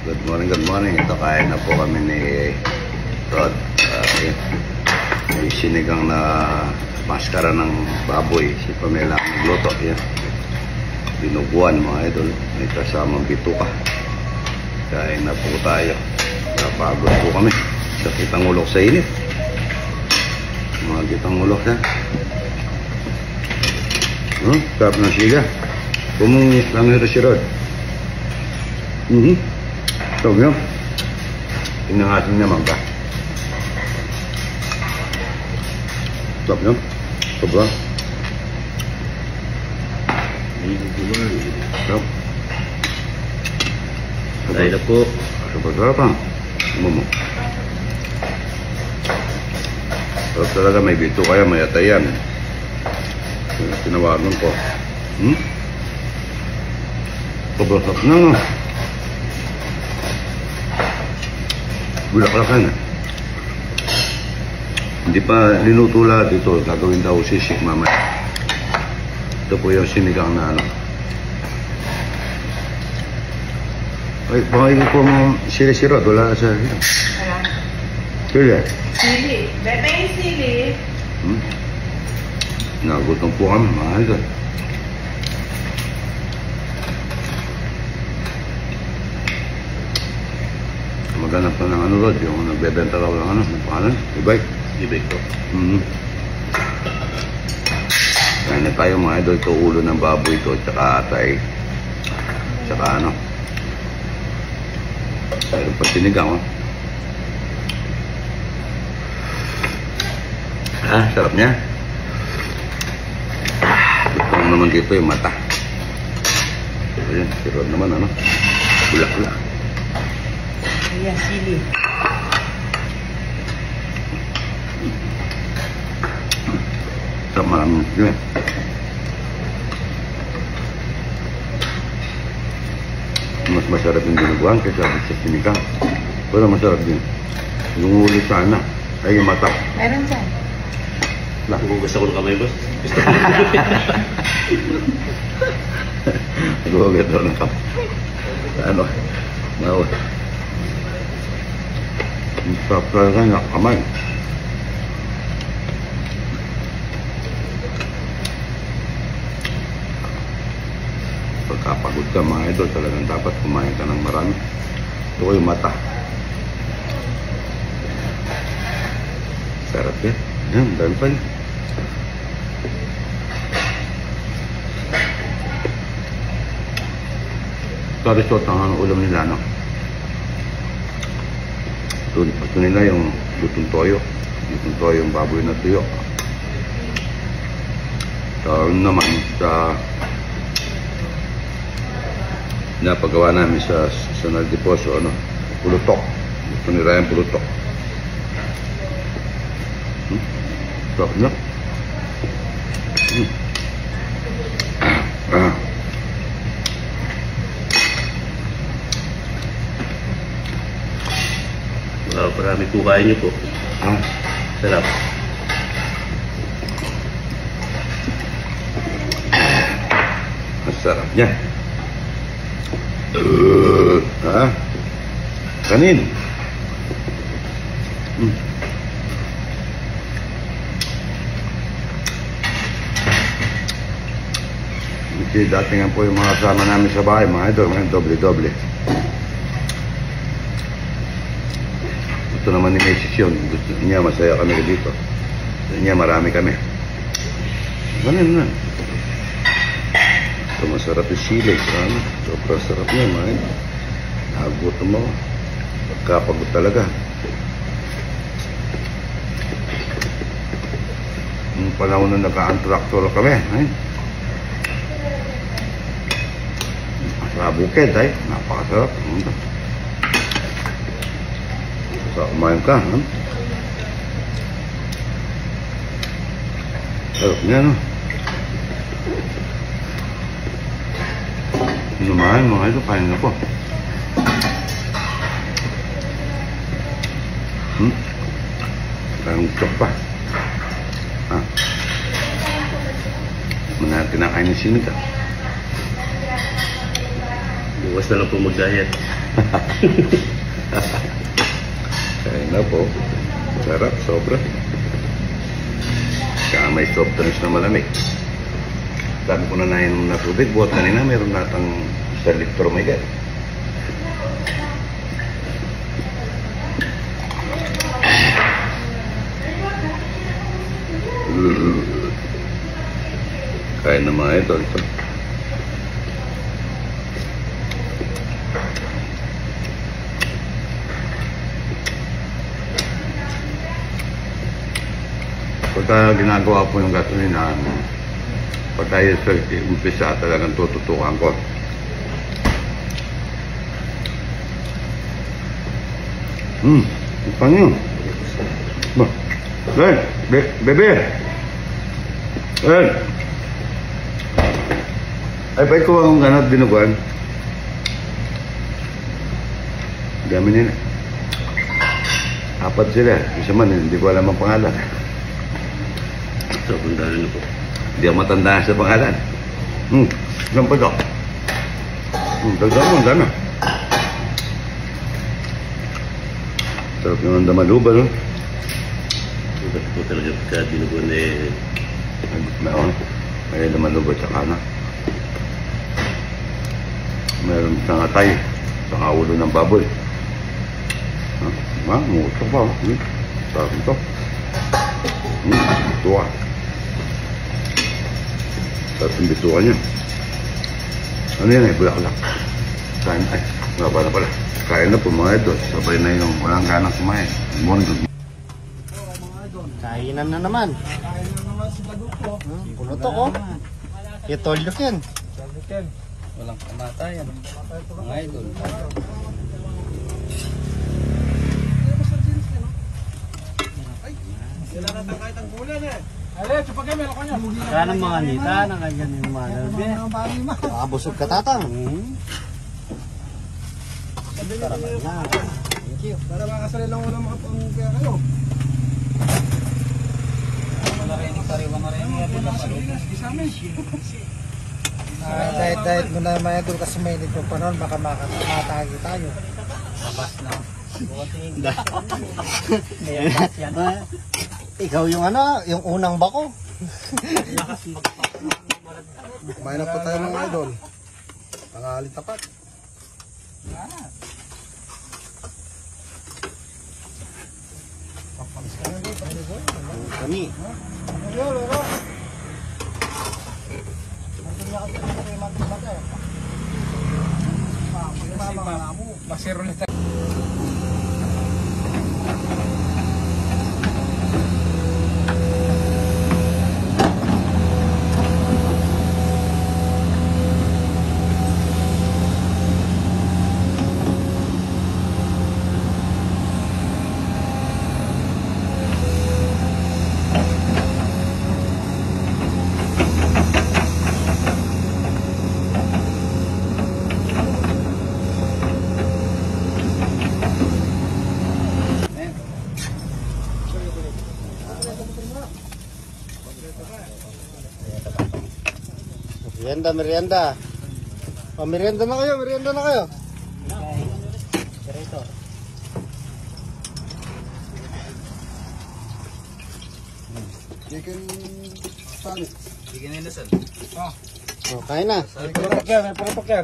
Good morning. Ito kain na po kami ni Rod. May sinigang na maskara ng baboy. Si Pamela ang nagluto. Yan. Dinuguan mga idol. May kasamang bituka. Kain na po tayo. Napagod po kami. Sakit ang ulok sa init. Mga kitang ulok yan. Sarap ng siga. Kumungi lang ito si Rod. Ito yun. Inangasin naman ka. Sarap yun. Sobra. Sarap. Tayo na po. Sarap ha. Mo. Sarap talaga, may bito kaya, may atayan. Tinawagan ko. Sobrang sarap na, no? Bulak-lakan. Hindi pa linuto lahat ito. Gagawin daw sisig mamaya. Ito po yung sinigang na ano. Ay, pangigil ko mo sili-sirot. Wala sa... Wala. Sili. Sili. Bebe yung sili. Nagutom po kami. Mahal ka. Maghanap na ng ano, Rod, yung nagbebenta raw ng ano, ng pangalan, e-bike. E-bike po. Kaya na tayo mga idol, ito ulo ng baboy ito, tsaka atay, tsaka ano. Mayroon pa sinigang, oh. Sarap niya. Ito naman dito yung mata. Ayan, si Rod naman, ano, bulak-bulak. Ayan, sili. Sarap maraming yun. Mas masarap yung dinuguan kaysa sa sinigang. Pero masarap din. Yung ulit sana ay yung mata. Meron dyan. Nagugas ako ng kamay, boss. Nagugas ako ng kamay. Ano? Nawa. Ang sarap talaga ng kamay. Pagkapagod ka mga idol, talagang dapat kumain ka ng marami. Ito ko yung mata. Sarap yan. Yan, dahil pa yun. Sorry, so ang ulam nila, no? Ito nila yung lutong toyo. Lutong toyo yung baboy na tuyo. So, naman sa napagawa namin sa Naldiposo, ano, pulutok. Ito nila yung pulutok. Sarap na. Marami po kain niyo po. Sarap. Masarap niya. Kanin. Okay, dati nga po yung mga kasama namin sa bahay, mga idol, ngayon doble-doble. Gusto naman ni Mrs. yun. Gusto niya, masaya kami dito. Gusto niya, marami kami. Ganun na. Ito, masarap yung sili. Sobrang sarap niya, mga idol. Nagutom mo. Pagkapagod talaga. Yung panahon na naka-antraktor kami, sa bukid, napakasarap. Sa kumain ka, sarap niya, no? Inumahan mga ito, kain na po. Parang chok pa. Kinakain ng sinigang. Bukas na lang po mag-diet. Kaya na po. Sarap, sobra. Kaya may soft drinks na malamig. Sabi ko na nainom na tubig. Buhat kanina, meron natang 1 litro may gaya. Kain na mga ito. Pagka ginagawa po yung gasolina, pagka yung umpisa talagang tututukan ko. Ipang yun. Bebe! Ay, pa ko ang ganat dinuguan. Dami nila. 4 sila. Isa man, hindi ko alam ang pangalan. Sobrang dami na po. Hindi ako matanda sa pangalan. Ilan pa ito? Dagdag mo, dami. Sarap naman damaluba, no? Iba't po talaga pagka dinuguan eh. May damaluba tsaka na. Meron sa atay, sa ulo ng baboy. Mutok pa. Sarap ito. Bituan. Sarap yung bituan niya. Ano yan eh, bulaklak. Kain ay, nga pala. Kain na po mga ito. Sabay na yung walang ganang kumain. Morning. Kainan na naman. Si Baduko. Pulutok oh. Itolyo yan. Walang kamatayan. Mga idol. Kaya ng mga nita, nakagan yung mga nabi. Busog ka tatang. Thank you. Para makasali lang wala makapangkaya kayo. Wala rin yung sariwang rin. Dahil mo na mga idol kasi may nito pa noon, baka makatagi tayo. Lapas na. Ikaw yung ano, yung unang bako. Kumain na po tayo mga idol. Tanghali tapat. Kami. Masiro nito. Merienda. Oh, merienda na kayo, Chicken salad. Chicken inasal. Oh, kain na. May puratok yan.